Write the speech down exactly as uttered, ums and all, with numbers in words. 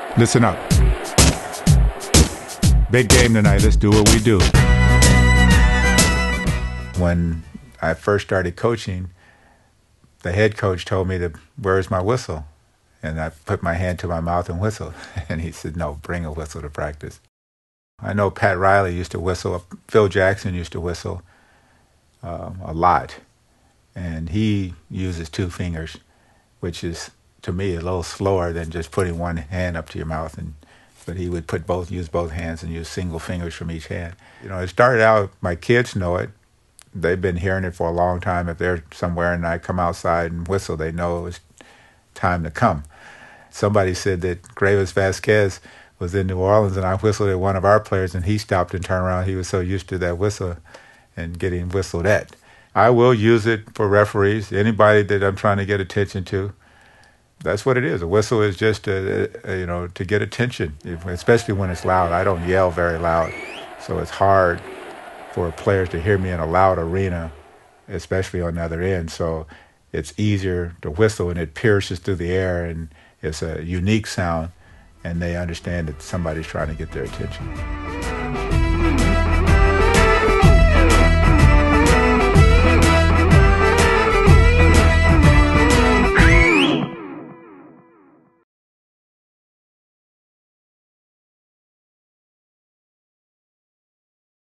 Listen up. Big game tonight. Let's do what we do. When I first started coaching, the head coach told me to, where's my whistle? And I put my hand to my mouth and whistled. And he said, no, bring a whistle to practice. I know Pat Riley used to whistle. Phil Jackson used to whistle um, a lot. And he uses two fingers, which is, to me, a little slower than just putting one hand up to your mouth. And but he would put both, use both hands and use single fingers from each hand. You know, it started out, my kids know it. They've been hearing it for a long time. If they're somewhere and I come outside and whistle, they know it's time to come. Somebody said that Greivis Vasquez was in New Orleans and I whistled at one of our players and he stopped and turned around. He was so used to that whistle and getting whistled at. I will use it for referees, anybody that I'm trying to get attention to. That's what it is. A whistle is just, a, a, you know, to get attention, especially when it's loud. I don't yell very loud, so it's hard for players to hear me in a loud arena, especially on the other end. So it's easier to whistle, and it pierces through the air, and it's a unique sound, and they understand that somebody's trying to get their attention.